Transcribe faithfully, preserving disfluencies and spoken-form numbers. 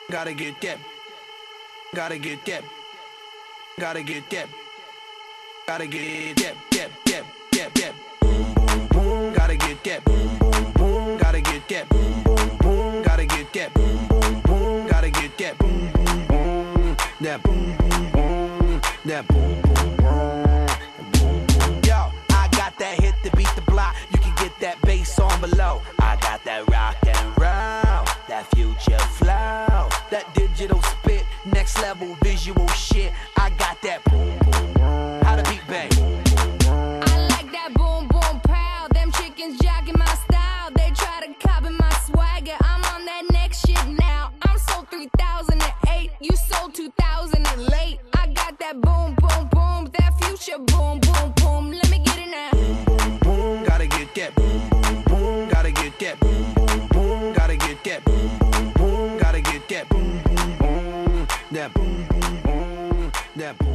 Gotta get that. Gotta get that. Gotta get that. Gotta get that. That. That. That. That. Boom boom boom. Gotta get that. Boom boom boom. Gotta get that. Boom boom boom. Gotta get that. Boom boom boom. Gotta get that. Boom boom boom. That boom boom boom. That boom boom boom. Boom boom. Yo, I got that hit to beat the block. You can get that bass on below. I got that rock and roll, that future flow, that digital spit, next level visual shit. I got that boom boom boom. How the beat bang? I like that boom boom pow. Them chickens jacking my style. They try to copy my swagger. I'm on that next shit now. I'm sold three thousand eight. You sold two thousand late. I got that boom boom boom. That future boom boom boom. Let me get it now. Boom boom boom. Gotta get that. Boom boom boom. Gotta get that. Boom boom boom. Gotta get that. Boom boom boom. Gotta get that. Boom boom boom. That boom boom boom. That boom.